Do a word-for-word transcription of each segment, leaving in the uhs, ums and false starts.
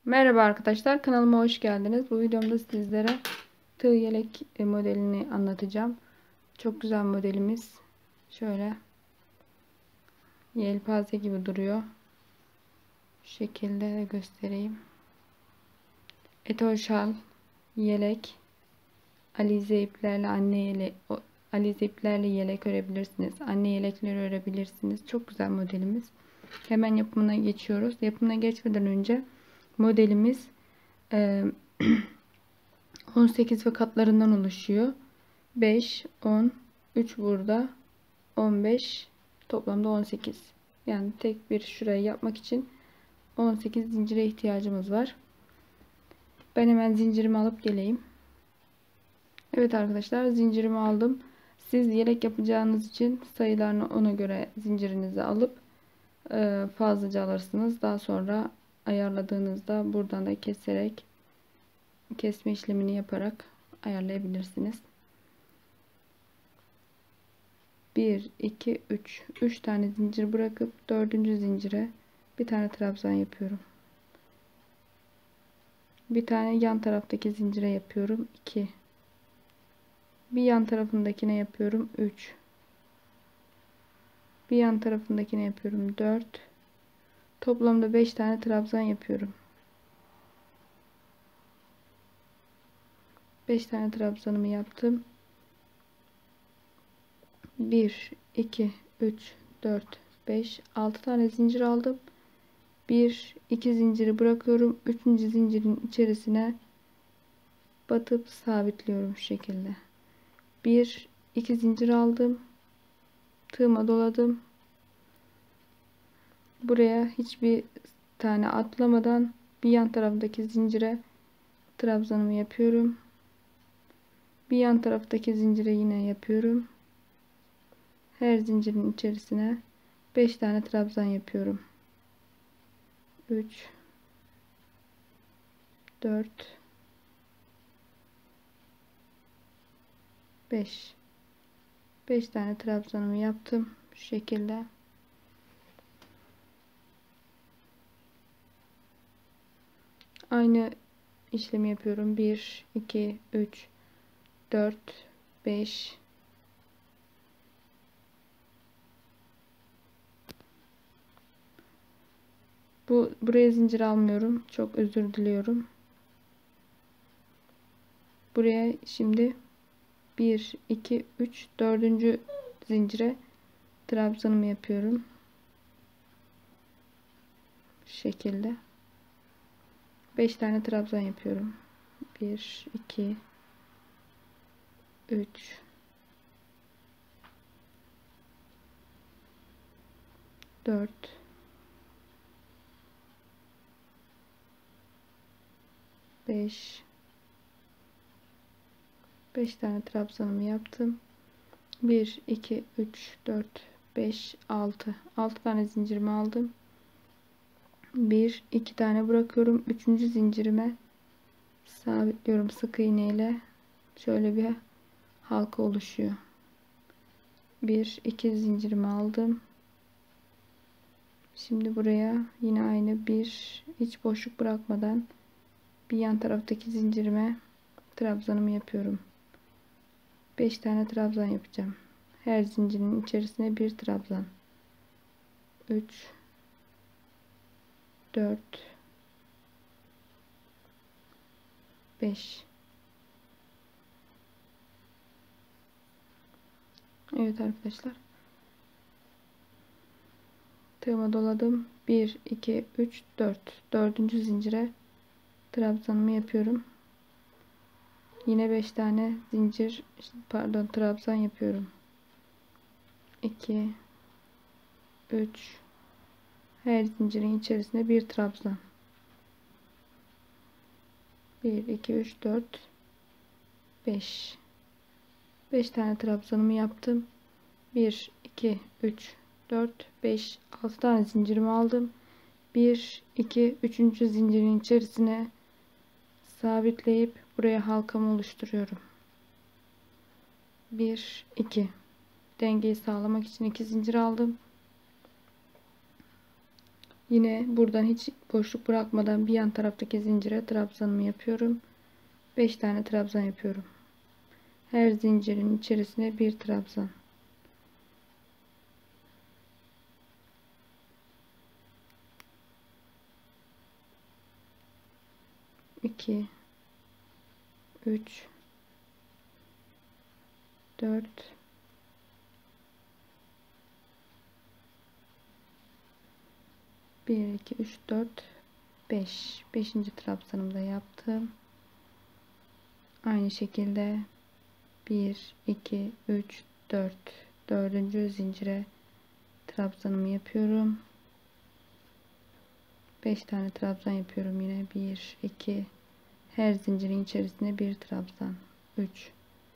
Merhaba arkadaşlar, kanalıma hoş geldiniz. Bu videomda sizlere tığ yelek modelini anlatacağım. Çok güzel modelimiz. Şöyle yelpaze gibi duruyor. Şu şekilde de göstereyim. Etol şal, yelek, alize iplerle anne yelek, alize iplerle yelek örebilirsiniz. Anne yelekleri örebilirsiniz. Çok güzel modelimiz. Hemen yapımına geçiyoruz. Yapımına geçmeden önce modelimiz e, on sekiz ve katlarından oluşuyor. beş, on, üç burada, on beş, toplamda on sekiz. Yani tek bir şurayı yapmak için on sekiz zincire ihtiyacımız var. Ben hemen zincirimi alıp geleyim. Evet arkadaşlar, zincirimi aldım. Siz yelek yapacağınız için sayılarını ona göre zincirinizi alıp fazlaca alırsınız. Daha sonra ayarladığınızda buradan da keserek kesme işlemini yaparak ayarlayabilirsiniz. bir, iki, üç. üç tane zincir bırakıp dördüncü zincire bir tane trabzan yapıyorum. Bir tane yan taraftaki zincire yapıyorum. iki. Bir yan tarafındakine yapıyorum. üç. Bir yan tarafındakine yapıyorum. dört. Toplamda beş tane trabzan yapıyorum. beş tane trabzanımı yaptım. bir, iki, üç, dört, beş, altı tane zincir aldım. bir, iki zinciri bırakıyorum. üçüncü zincirin içerisine batıp sabitliyorum şu şekilde. bir, iki zincir aldım. Tığıma doladım. Buraya hiçbir tane atlamadan bir yan taraftaki zincire trabzanımı yapıyorum. Bir yan taraftaki zincire yine yapıyorum. Her zincirin içerisine beş tane trabzan yapıyorum. üç, dört, beş. beş tane trabzanımı yaptım şu şekilde. Aynı işlemi yapıyorum. bir, iki, üç, dört, beş. Bu buraya zincir almıyorum. Çok özür diliyorum. Buraya şimdi bir, iki, üç, dördüncü zincire trabzanımı yapıyorum. Şu şekilde. beş tane trabzan yapıyorum. bir, iki, üç, dört, beş. beş tane trabzanımı yaptım. bir, iki, üç, dört, beş, altı. altı tane zincirimi aldım. bir, iki tane bırakıyorum. üçüncü zincirime sabitliyorum sık iğne ile. Şöyle bir halka oluşuyor. bir, iki zincirimi aldım. Şimdi buraya yine aynı bir, hiç boşluk bırakmadan bir yan taraftaki zincirime trabzanımı yapıyorum. beş tane trabzan yapacağım. Her zincirin içerisine bir trabzan. üç, dört, beş. Evet arkadaşlar. Tığıma doladım. bir, iki, üç, dört. dördüncü zincire trabzanımı yapıyorum. Yine beş tane zincir pardon trabzan yapıyorum. iki, üç. Her zincirin içerisine bir trabzan. bir, iki, üç, dört, beş. beş tane trabzanımı yaptım. bir, iki, üç, dört, beş, altı tane zincirimi aldım. bir, iki, üçüncü zincirin içerisine sabitleyip buraya halkamı oluşturuyorum. bir, iki. Dengeyi sağlamak için iki zincir aldım. Yine buradan hiç boşluk bırakmadan bir yan taraftaki zincire trabzanımı yapıyorum. beş tane trabzan yapıyorum. Her zincirin içerisine bir trabzan. iki üç dört bir iki üç dört beş. beşinci trabzanımı da yaptım. Aynı şekilde bir iki üç dört. dördüncü zincire trabzanımı yapıyorum. beş tane trabzan yapıyorum yine. bir iki, her zincirin içerisine bir trabzan. üç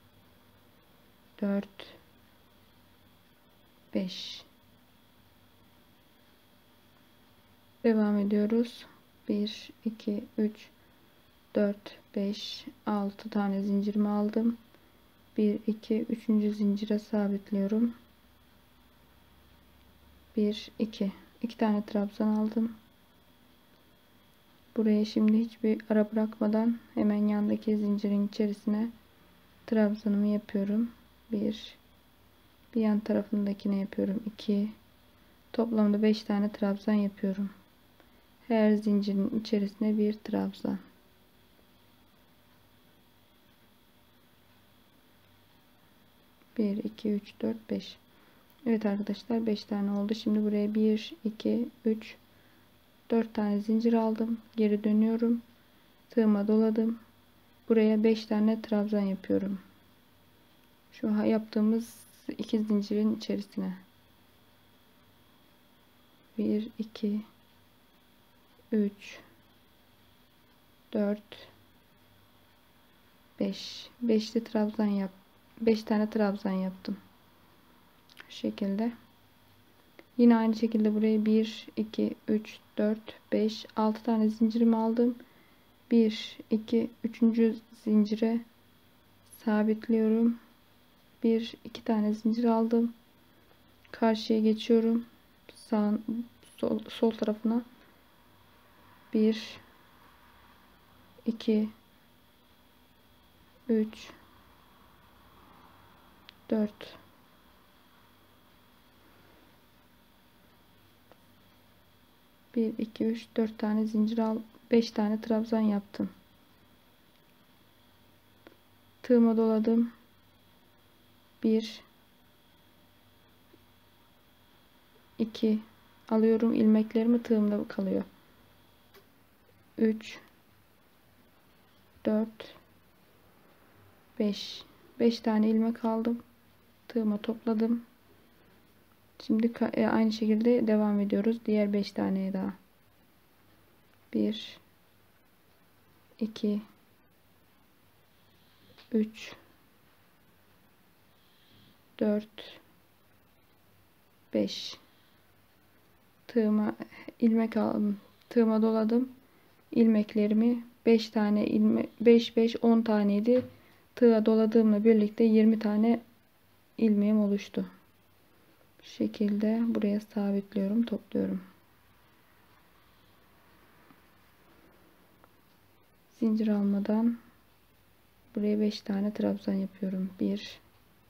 dört beş. Devam ediyoruz. bir iki üç dört beş altı tane zincirimi aldım. bir iki üçüncü zincire sabitliyorum. bir iki. iki tane trabzan aldım. Buraya şimdi hiçbir ara bırakmadan hemen yandaki zincirin içerisine trabzanımı yapıyorum. bir, bir yan tarafındakine yapıyorum. iki, toplamda beş tane trabzan yapıyorum. Her zincirin içerisine bir trabzan. bir iki üç dört beş. Evet arkadaşlar, beş tane oldu. Şimdi buraya bir iki üç dört tane zincir aldım. Geri dönüyorum. Tığıma doladım. Buraya beş tane trabzan yapıyorum. Şu yaptığımız iki zincirin içerisine. bir iki üç dört beş. beşli trabzan yap. beş tane trabzan yaptım. Şu şekilde. Yine aynı şekilde buraya bir iki üç dört beş altı tane zincirimi aldım. bir iki üçüncü zincire sabitliyorum. bir iki tane zincir aldım. Karşıya geçiyorum. Sağ sol, sol tarafına bir iki üç dört bir iki üç dört tane zincir al, beş tane trabzan yaptım. Tığıma doladım. bir iki alıyorum, ilmeklerimi tığımda kalıyor. üç dört beş. beş tane ilmek aldım. Tığıma topladım. Şimdi aynı şekilde devam ediyoruz. Diğer beş taneye daha. bir iki üç dört beş. Tığıma ilmek aldım. Tığıma doladım. İlmeklerimi beş tane ilmek, beş beş on taneydi. Tığa doladığımla birlikte yirmi tane ilmeğim oluştu. Bu şekilde buraya sabitliyorum, topluyorum. Zincir almadan buraya beş tane trabzan yapıyorum. bir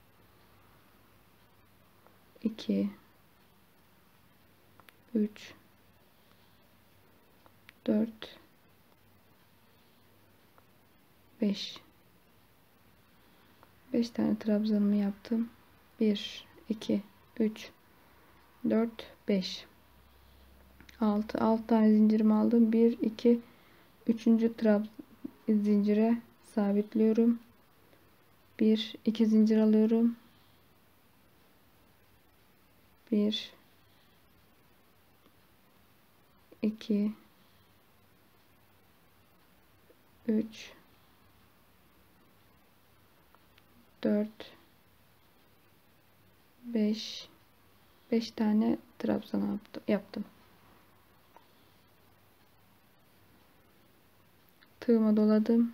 iki üç dört beş. beş tane trabzanımı yaptım. bir iki üç dört beş. altı. altı tane zincirimi aldım. bir iki üçüncü trabzan zincire sabitliyorum. bir iki zincir alıyorum. bir iki üç dört beş. beş tane trabzan yaptım. Tığıma doladım.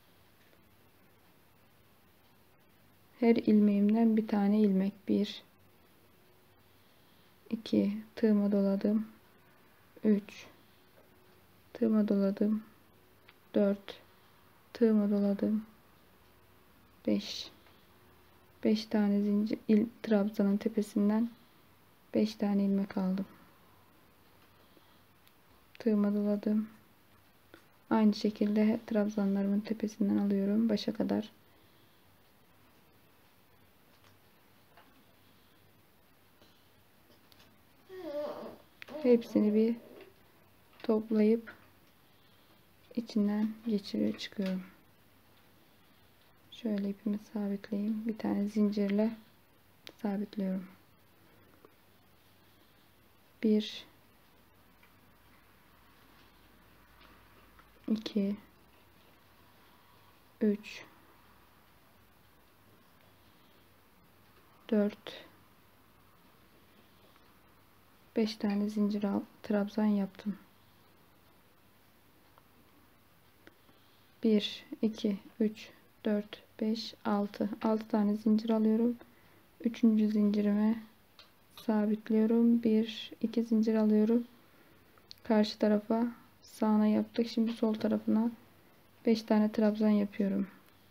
Her ilmeğimden bir tane ilmek. bir iki, tığıma doladım. üç, tığıma doladım, dört, tığıma doladım, beş, beş tane zincir il, trabzanın tepesinden beş tane ilmek aldım. Tığıma doladım. Aynı şekilde trabzanlarımın tepesinden alıyorum başa kadar. Hepsini bir toplayıp içinden geçiriyor çıkıyorum. Şöyle ipimi sabitleyeyim. Bir tane zincirle sabitliyorum. bir, iki, üç, dört, beş tane zincir al, trabzan yaptım. bir, iki, üç, dört, beş, altı. altı tane zincir alıyorum. üçüncü zincirime sabitliyorum. bir, iki zincir alıyorum. Karşı tarafa sağına yaptık. Şimdi sol tarafına beş tane trabzan yapıyorum.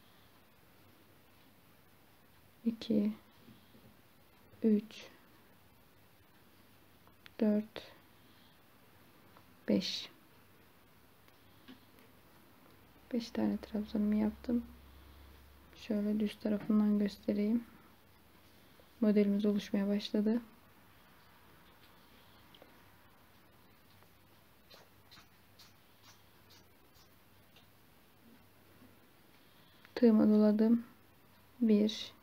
iki, üç, dört, beş. beş tane trabzanımı yaptım. Şöyle düz tarafından göstereyim. Modelimiz oluşmaya başladı. Tığıma doladım. bir,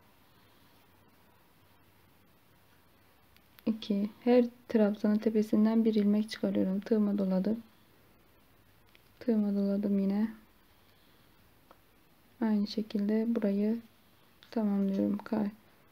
iki. Her trabzanın tepesinden bir ilmek çıkarıyorum. Tığıma doladım. Tığıma doladım yine. Aynı şekilde burayı tamamlıyorum. Kay.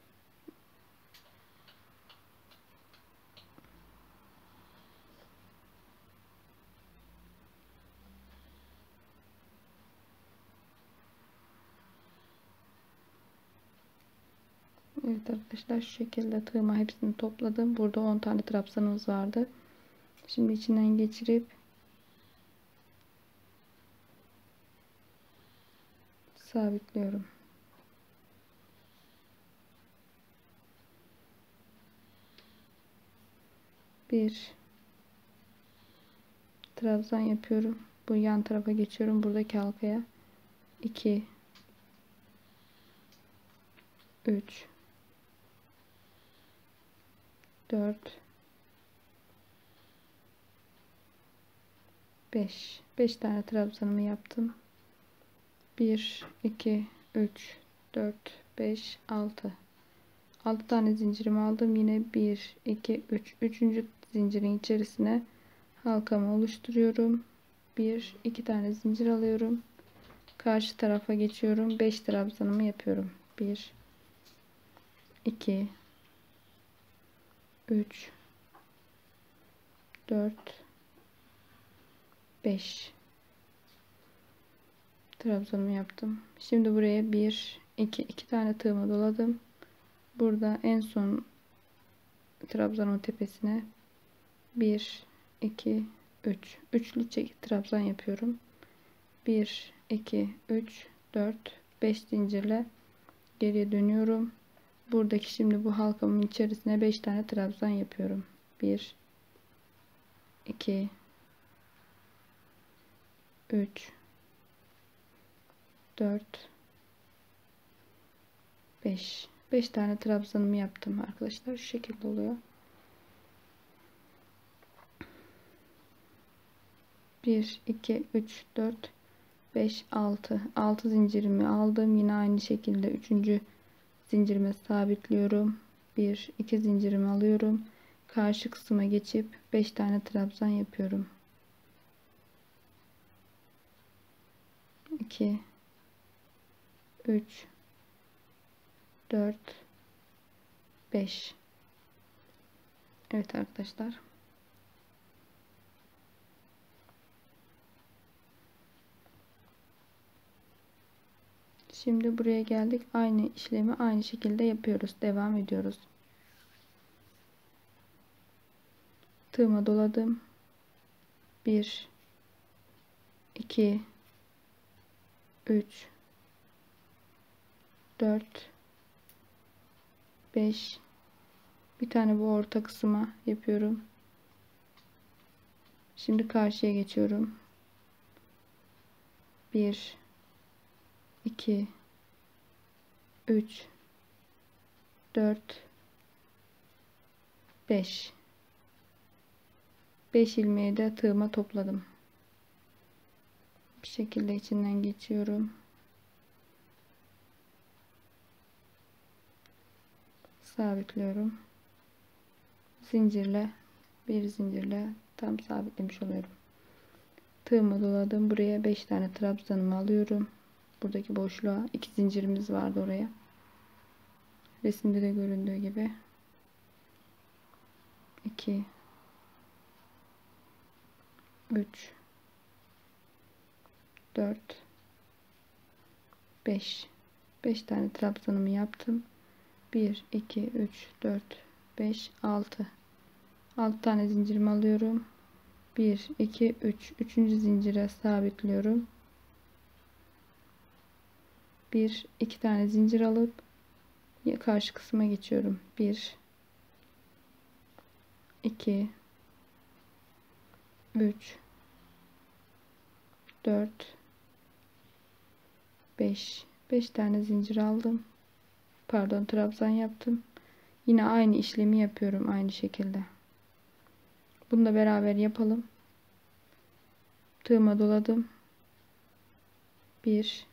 Evet arkadaşlar, şu şekilde tığıma hepsini topladım. Burada on tane trabzanımız vardı. Şimdi içinden geçirip sabitliyorum. bir trabzan yapıyorum. Bu yan tarafa geçiyorum. Buradaki halkaya. iki, üç, dört, beş. beş tane trabzanımı yaptım. bir, iki, üç, dört, beş, altı. altı tane zincirimi aldım. Yine bir, iki, üç. üçüncü zincirin içerisine halkamı oluşturuyorum. bir, iki tane zincir alıyorum. Karşı tarafa geçiyorum. beş trabzanımı yapıyorum. bir, iki, üç, dört, beş trabzanımı yaptım. Şimdi buraya bir, iki, iki tane tığımı doladım. Burada en son trabzanın tepesine bir, iki, üç. Üçlü çekiç trabzan yapıyorum. bir, iki, üç, dört, beş zincirle geriye dönüyorum. Buradaki şimdi bu halkamın içerisine beş tane trabzan yapıyorum. bir, iki, üç, dört, beş. beş tane trabzanımı yaptım arkadaşlar. Şu şekilde oluyor. bir, iki, üç, dört, beş, altı. altı zincirimi aldım. Yine aynı şekilde üçüncü zincirime sabitliyorum. bir, iki zincirimi alıyorum. Karşı kısma geçip beş tane trabzan yapıyorum. iki, üç, dört, beş. Evet arkadaşlar. Şimdi buraya geldik. Aynı işlemi aynı şekilde yapıyoruz. Devam ediyoruz. Tığıma doladım. bir iki üç dört beş. Bir tane bu orta kısma yapıyorum. Şimdi karşıya geçiyorum. bir iki üç dört beş. beş ilmeği de tığıma topladım. Bir şekilde içinden geçiyorum. Sabitliyorum. Zincirle bir zincirle tam sabitlemiş oluyorum. Tığımı doladım. Buraya beş tane trabzanımı alıyorum. Buradaki boşluğa iki zincirimiz vardı oraya. Resimde de göründüğü gibi iki üç dört beş. beş tane trabzanımı yaptım. bir iki üç dört beş altı. altı tane zincirimi alıyorum. bir iki üç. üçüncü zincire sabitliyorum. bir iki tane zincir alıp karşı kısma geçiyorum. bir iki üç dört beş. beş tane zincir aldım. Pardon, trabzan yaptım. Yine aynı işlemi yapıyorum aynı şekilde. Bunu da beraber yapalım. Tığıma doladım. bir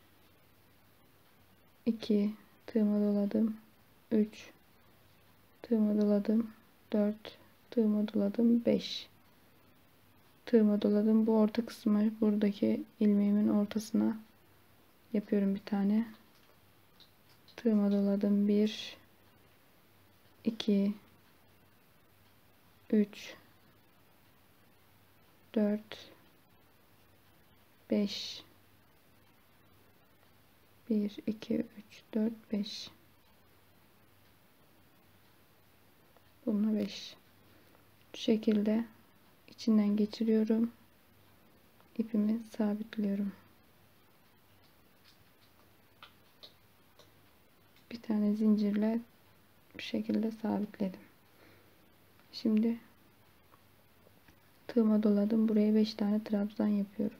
iki tığıma doladım. üç tığıma doladım. dört tığıma doladım. beş tığıma doladım. Bu orta kısmı buradaki ilmeğimin ortasına yapıyorum bir tane. Tığıma doladım. bir iki üç dört beş. bir iki üç dört beş. Bununla beş. Bu şekilde içinden geçiriyorum. İpimi sabitliyorum. Bir tane zincirle bu şekilde sabitledim. Şimdi tığıma doladım. Buraya beş tane trabzan yapıyorum.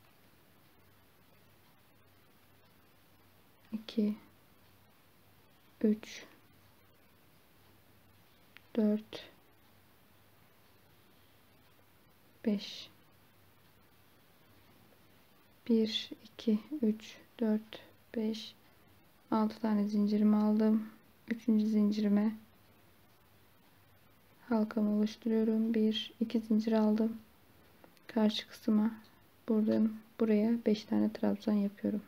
iki üç dört beş. bir iki üç dört beş altı tane zincirimi aldım. üçüncü zincirime halkamı oluşturuyorum. bir iki zincir aldım. Karşı kısma buradan buraya beş tane trabzan yapıyorum.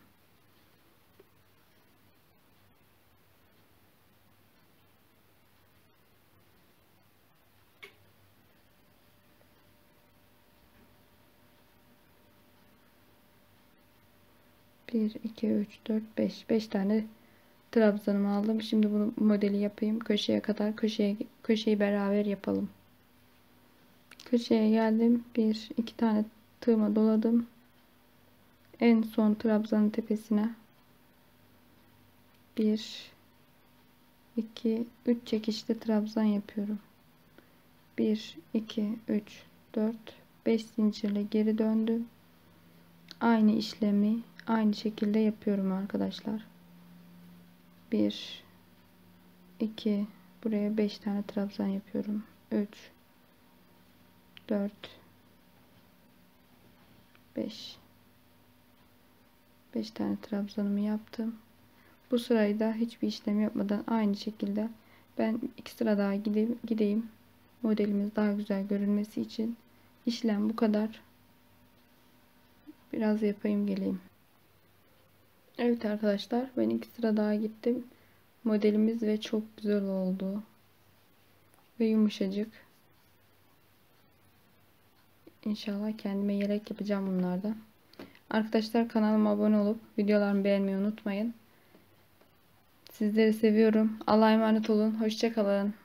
bir iki üç dört beş. beş tane trabzanımı aldım. Şimdi bunu modeli yapayım. Köşeye kadar köşeye köşeyi beraber yapalım. Köşeye geldim. bir iki tane tığıma doladım. En son trabzanın tepesine bir iki üç çekişli trabzan yapıyorum. bir iki üç dört beş zincirle geri döndüm. Aynı işlemi aynı şekilde yapıyorum arkadaşlar. bir iki buraya beş tane trabzan yapıyorum. üç dört beş. beş tane trabzanımı yaptım. Bu sırayı da hiçbir işlem yapmadan aynı şekilde ben iki sıra daha gideyim, gideyim. Modelimiz daha güzel görünmesi için işlem bu kadar. Biraz yapayım geleyim. Evet arkadaşlar, ben iki sıra daha gittim. Modelimiz ve çok güzel oldu. Ve yumuşacık. İnşallah kendime yelek yapacağım bunlardan. Arkadaşlar, kanalıma abone olup videolarımı beğenmeyi unutmayın. Sizleri seviyorum. Allah'a emanet olun. Hoşça kalın.